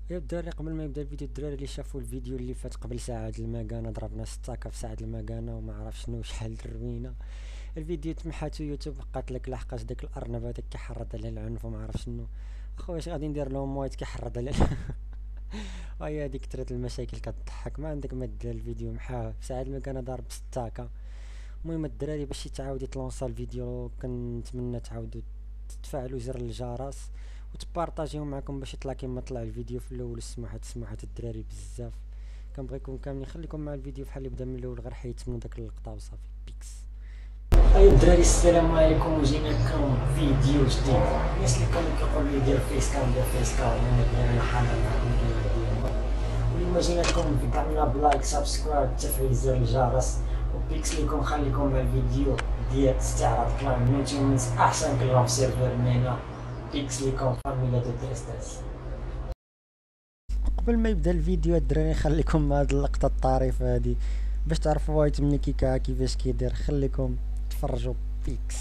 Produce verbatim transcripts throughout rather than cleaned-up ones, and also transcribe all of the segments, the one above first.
يا الدراري، قبل ما يبدا الفيديو، الدراري اللي شافوا الفيديو اللي فات قبل ساعة د المكانة ضربنا ستاكا في ساعة المكانة وما عرف شنو شحال دروينا. الفيديو تمحاتو يوتيوب، بقات لك لحقاش داك الارنب هذاك كيحرض على العنف وما عرف شنو. خويا اش غادي ندير لهم وايت كيحرض على هيا هذيك كثرت المشاكل كتضحك، ما عندك ما دير الفيديو محاه في ساعة المكانة ضارب ستاكا. المهم الدراري، باش يتعاود يتلونسا الفيديو كنتمنى تعاودوا تفعلوا زر الجرس وتبارطاجيو معكم باش يطلع كيما طلع الفيديو في الاول. السماحات السماحات الدراري بزاف، كنبغيكم كاملين خليكم مع الفيديو بحال اللي بدا من الاول، غير حيت من داك اللقطه وصافي. بيكس. ايوا الدراري، السلام عليكم، وجينا لكم فيديو جديد. الناس اللي كانوا كيقولوا لي دير فيس كام دير فيس كام، انا حاضر معكم ديالهم. واليوم جينا لكم بدعمنا بلايك سبسكرايب تفعيل زر الجرس وبيكس ليكم. خليكم مع الفيديو ديال استعراض كلام نوتيومنز، احسن كلام في سيرفر مينا. بيكس ليكم فاميلا دو تريستاس. قبل ما يبدا الفيديو الدراري، خليكم مع هاد اللقطه الطريفه هادي باش تعرفوا وايت ملي كيكا كيفاش كيدير. خليكم تفرجوا. بيكس.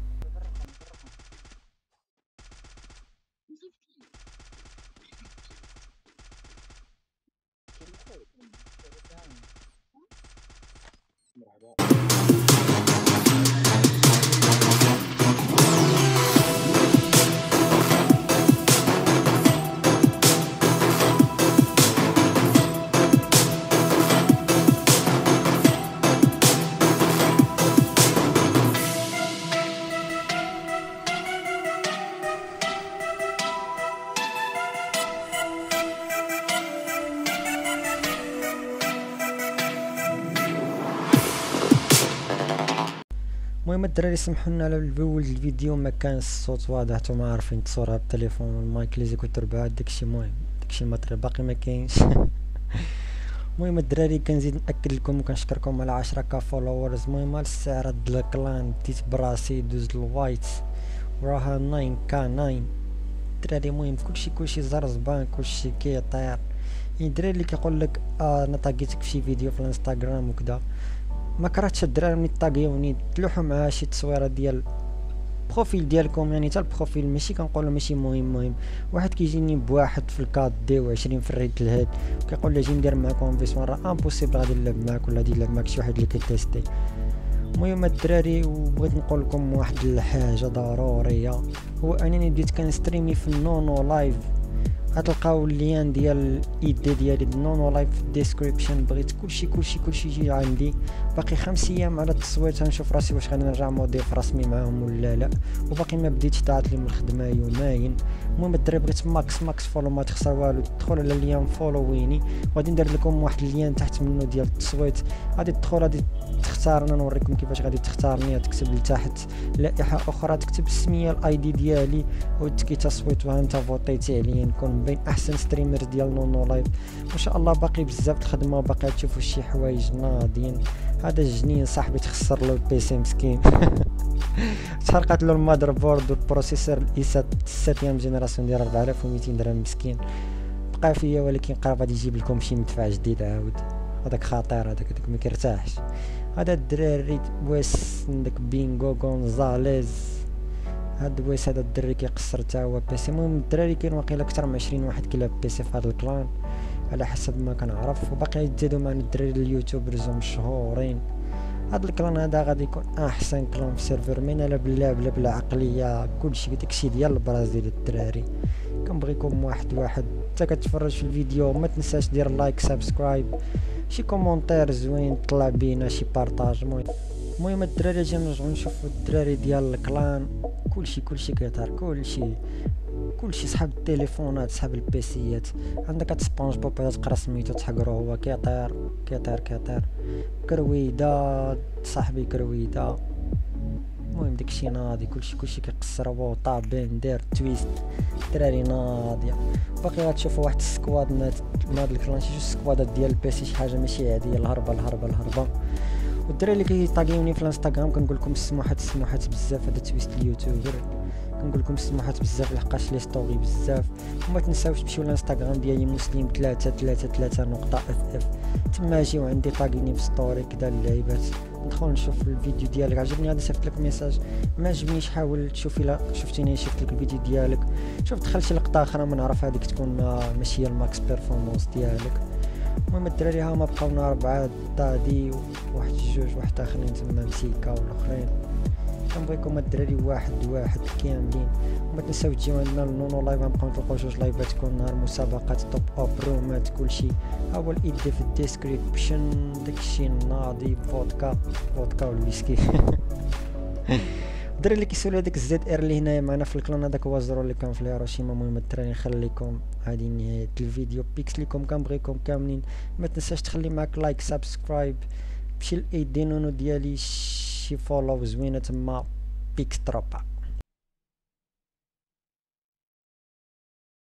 المهم الدراري، سمحوا لنا على الاول الفيديو ما كان الصوت واضح، نتوما عارفين تصورها بالتليفون والمايك اللي زيكوتر بعاد داكشي. المهم داكشي الماتريال باقي ما كاينش. المهم الدراري، كنزيد ناكد لكم وكنشكركم على عشرة كا فولورز. المهم الاستعراض د الكلان بديت براسي دوز الوايت وراها تسعة كا تسعة الدراري. المهم كلشي كلشي زرزبان، كلشي كيطير. يعني الدراري اللي كيقول لك آه انا طاقيتك في شي فيديو في الانستغرام وكذا، ما كرهتش الدراري ملي طاقيوني تلوحوا مع شي تصويره ديال بروفيل ديالكم. يعني حتى البروفيل ماشي كنقولوا ماشي مهم، مهم واحد كيجيني بواحد في الكاد دي وعشرين في الريد الهاد كيقول لي اجي ندير معكم فيس، راه امبوسيبل غادي نلعب معاك ولا غادي نلعب معاك شي واحد اللي كيتيستي. المهم الدراري، وبغيت نقول لكم واحد الحاجه ضروريه، هو انني بديت كنستريمي في النونو لايف. غتلقاو اللين ديال الايدي ديالي نونو لايف في الديسكريبشن. بغيت كلشي كلشي كلشي يجي عندي. باقي خمس ايام على التصوير، تنشوف راسي واش غادي نرجع مضيف رسمي معاهم ولا لا، وباقي ما بديتش، طلعت لي من الخدمه يومين. المهم الدراري، بغيت ماكس ماكس فولو، ما تخسر والو، تدخل على اللين فولويني، وغادي ندير لكم واحد اللين تحت منه ديال التصويت. غادي تدخل غادي تختارنا، نوريكم كيفاش غادي تختارني. تكتب لتحت لائحه اخرى، تكتب السميه الاي دي ديالي وتكي تصويت، وانت فوتيتي عليا نكون بين احسن ستريمر ديال نونو لايف. وان شاء الله باقي بزاف الخدمه، وباقي تشوفوا شي حوايج ناضيين. هذا الجنين صاحبي تخسر له البيسي مسكين. تحرقت له المادر بورد والبروسيسور الاي سبعة جينيراسيون ديال أربعة آلاف ومئتين درهم مسكين. بقى فيا، ولكن قرب غادي يجيب لكم شي مدفع جديد عاود. هذاك خطير، هذاك هذاك ما كيرتاحش. هذا الدراري واس عندك بينغو غونزاليز، هاد واس هذا الدري كيقصر تا هو بيسي. المهم الدراري كاين واقيلا اكثر من عشرين واحد كيلعب بيسي في هذا الكلان على حسب ما كنعرف، وباقي يتزادوا معنا الدراري اليوتيوبرز مشهورين. هاد الكلان هذا غادي يكون احسن كلان في سيرفر مين، لا باللعب لا بالعقليه، كلشي داكشي ديال البرازيل الدراري. كنبغيكم واحد واحد. حتى كتفرج في الفيديو ما تنساش دير لايك سبسكرايب، شي كومونتير زوين طلع بينا، شي بارطاج. المهم المهم الدراري، اجي نرجعو نشوفو الدراري ديال الكلان. كلشي كلشي كيطار، كلشي كلشي صحاب التليفونات، صحاب البيسيات. عندك سبونج بوب هذا تقرا سميتو تحقرو، هو كيطير كيطير كيطير. كرويده صاحبي كرويده. المهم داكشي ناضي، كلشي كلشي كيقصر. وطا بين دير تويست الدراري ناضيه. باقي غتشوفوا واحد السكواد من هاد الكلان، شي سكوادات ديال البيسي، شي حاجه ماشي عاديه. الهربه الهربه الهربه. والدراري اللي كيطاقيوني في الانستغرام كنقول لكم السموحات السموحات بزاف. هذا تويست اليوتيوبر، كنقول لكم السموحات بزاف لحقاش لي ستوري بزاف. وما تنساوش تمشيو للانستغرام ديالي مسلم ثلاثة ثلاثة ثلاثة نقطة اف اف، تما جيو عندي طاقيني في ستوري كدا اللعيبات. ندخل نشوف الفيديو ديالك عجبني هذا صيفط لك ميساج، ما عجبنيش حاول تشوف الا شفتيني شفت لك الفيديو ديالك، شوف دخل شي لقطه اخرى ما نعرف هذيك تكون ما ماشي هي الماكس بيرفورمانس ديالك. المهم الدراري ها ما بقاونا اربعه، طادي واحد جوج واحد اخرين تما مسيكا والاخرين. كنبغيكم الدراري واحد واحد كاملين، وما تنساو تجيو عندنا النونو لايف، غنبقاو نطلقوا جوج لايفات كل نهار، مسابقات توب اب رومات كلشي، ها هو الايد في الديسكريبشن، داكشي ناضي فودكا فودكا والويسكي. الدراري اللي كيسولوا هذاك الزد ار اللي هنايا معنا في الكلان هذاك هو الزرو اللي كان في هيروشيما. المهم الدراري نخليكم هذه نهايه الفيديو، بيكس ليكم كنبغيكم كاملين، ما تنساش تخلي معاك لايك سبسكرايب، مشي لايدي نونو ديالي شي فولو زوينه تما، بيكس تروبا.